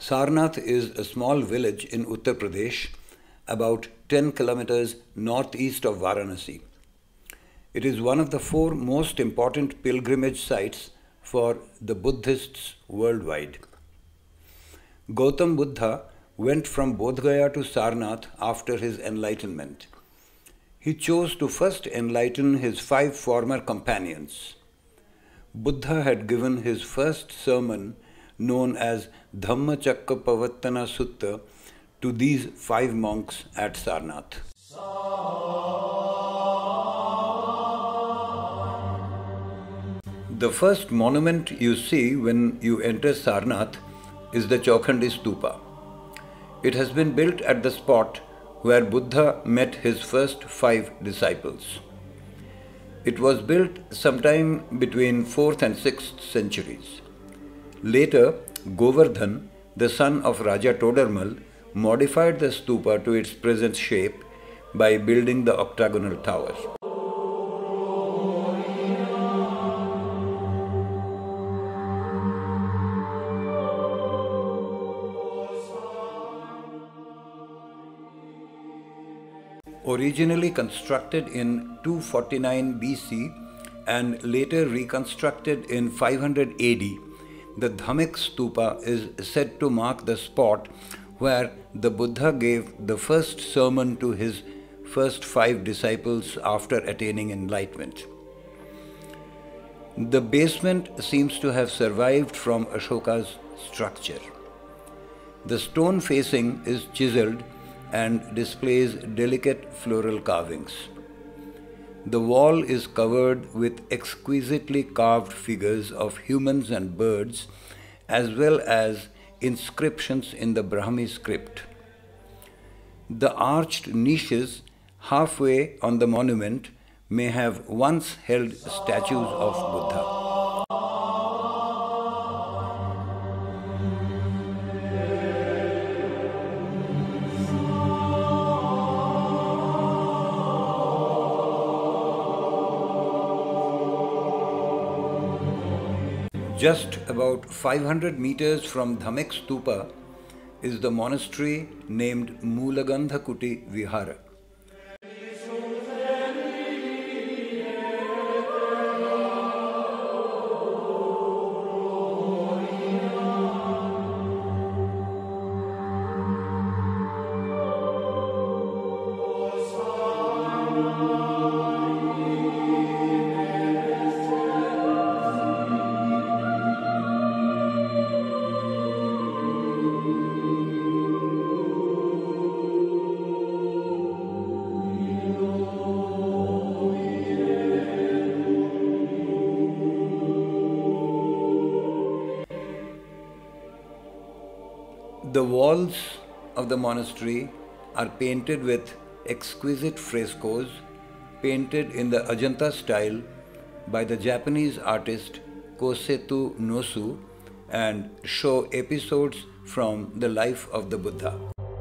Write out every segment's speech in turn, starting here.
Sarnath is a small village in Uttar Pradesh, about 10 kilometers northeast of Varanasi. It is one of the four most important pilgrimage sites for the Buddhists worldwide. Gautam Buddha went from Bodh Gaya to Sarnath after his enlightenment. He chose to first enlighten his 5 former companions. Buddha had given his first sermon, known as Dhammacakkappavattana Sutta, to these 5 monks at Sarnath. The first monument you see when you enter Sarnath is the Chaukhandi Stupa. It has been built at the spot where Buddha met his first 5 disciples. It was built sometime between 4th and 6th centuries. Later, Govardhan, the son of Raja Todarmal, modified the stupa to its present shape by building the octagonal tower. Originally constructed in 249 BC and later reconstructed in 500 AD, the Dhammik Stupa is said to mark the spot where the Buddha gave the first sermon to his first 5 disciples after attaining enlightenment. The basement seems to have survived from Ashoka's structure. The stone facing is chiseled and displays delicate floral carvings. The wall is covered with exquisitely carved figures of humans and birds, as well as inscriptions in the Brahmi script. The arched niches halfway on the monument may have once held statues of Buddha. Just about 500 meters from Dhammik Stupa is the monastery named Moolagandha Kuti Vihara. The walls of the monastery are painted with exquisite frescoes painted in the Ajanta style by the Japanese artist Kosetu Nosu and show episodes from the life of the Buddha.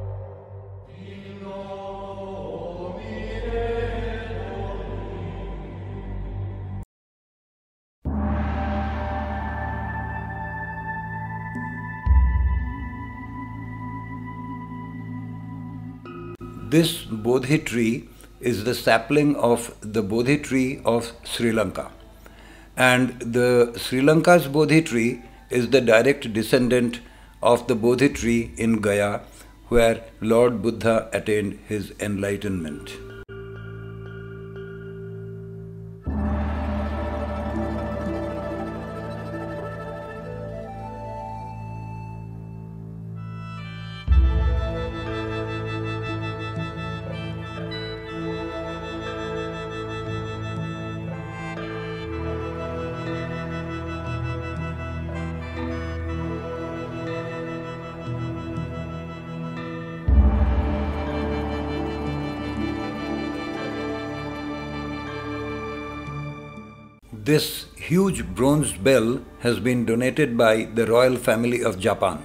This Bodhi tree is the sapling of the Bodhi tree of Sri Lanka, and the Sri Lanka's Bodhi tree is the direct descendant of the Bodhi tree in Gaya, where Lord Buddha attained his enlightenment. This huge bronze bell has been donated by the royal family of Japan.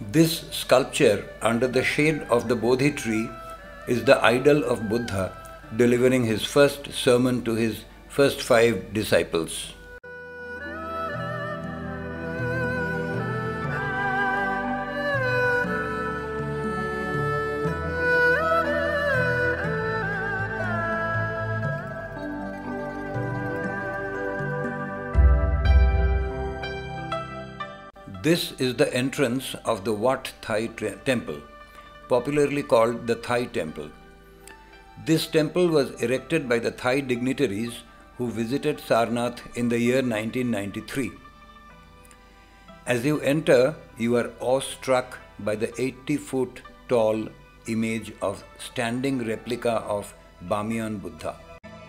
This sculpture under the shade of the Bodhi tree is the idol of Buddha delivering his first sermon to his first 5 disciples. This is the entrance of the Wat Thai temple, popularly called the Thai temple. This temple was erected by the Thai dignitaries who visited Sarnath in the year 1993. As you enter, you are awestruck by the 80-foot tall image of standing replica of Bamiyan Buddha.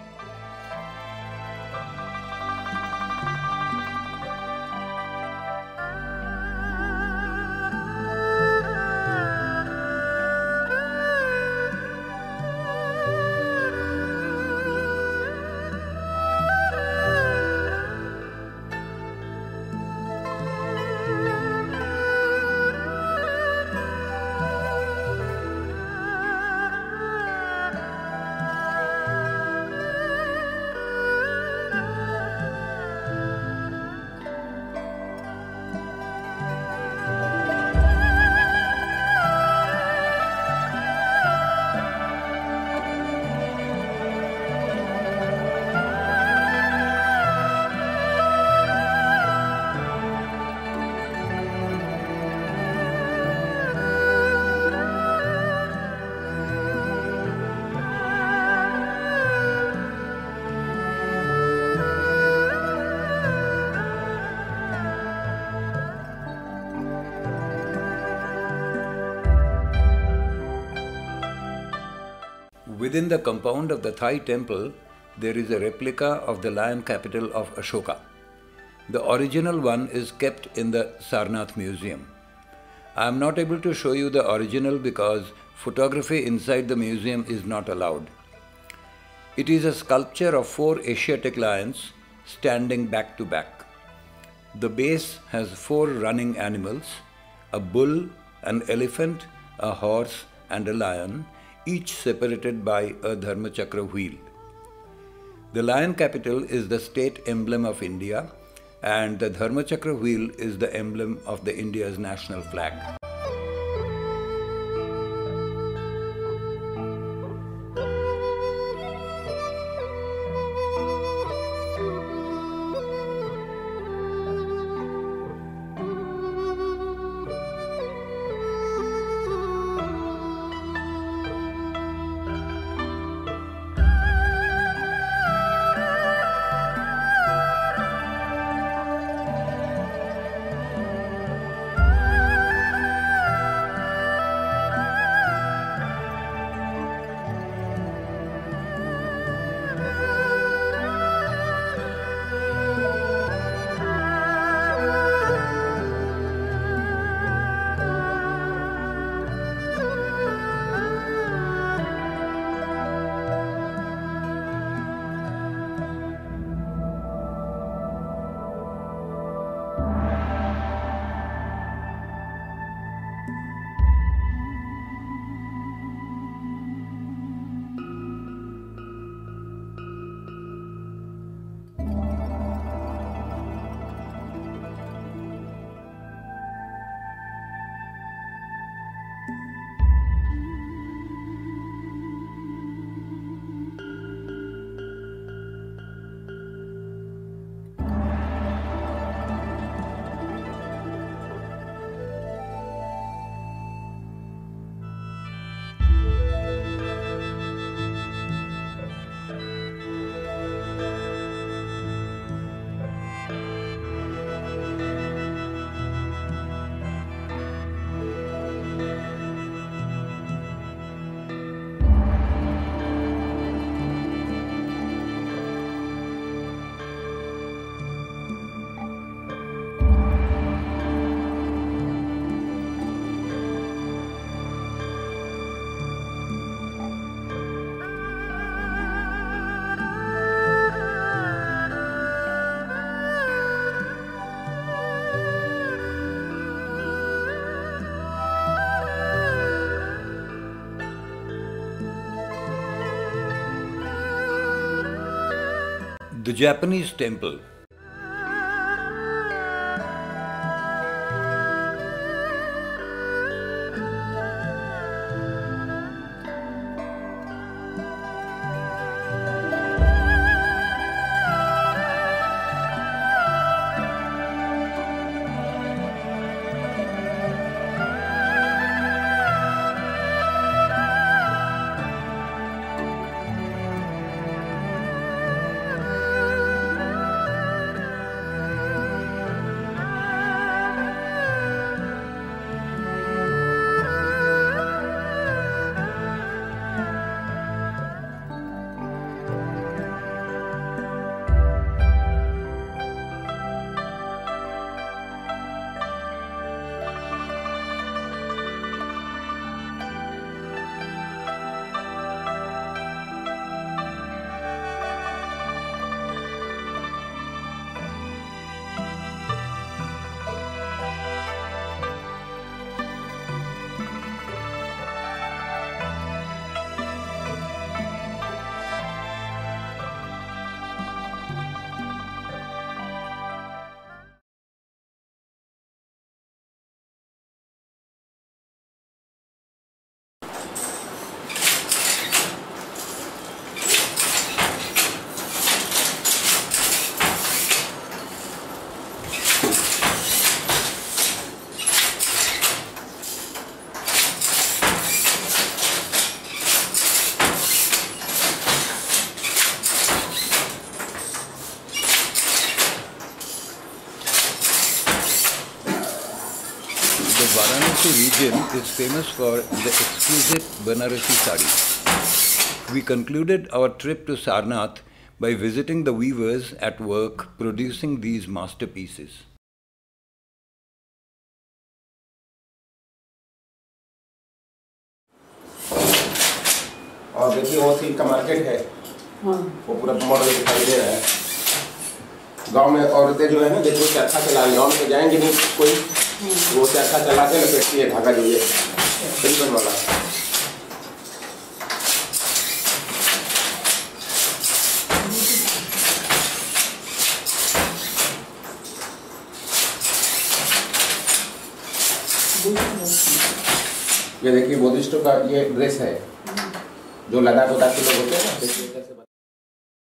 Within the compound of the Thai temple, there is a replica of the lion capital of Ashoka. The original one is kept in the Sarnath Museum. I am not able to show you the original because photography inside the museum is not allowed. It is a sculpture of 4 Asiatic lions standing back to back. The base has 4 running animals, a bull, an elephant, a horse and a lion, each separated by a Dharmachakra wheel. The lion capital is the state emblem of India, and the Dharmachakra wheel is the emblem of the India's national flag. The Japanese temple. The Varanasi region is famous for the exquisite Banarasi sarees. We concluded our trip to Sarnath by visiting the weavers at work producing these masterpieces. और देखिए वो silk का market है, वो पूरा model दिखाई दे रहा है। गांव में औरतें जो है ना, देखो चरखा चला, गाँव में जाएंगे नहीं कोई, वो चरखा चलाते लपेटती है धागा, जो ये रिबन वाला। ये देखिए बुद्धिस्टों का ये ड्रेस है, जो लद्दाख के लोग होते हैं ना, देखिए कैसे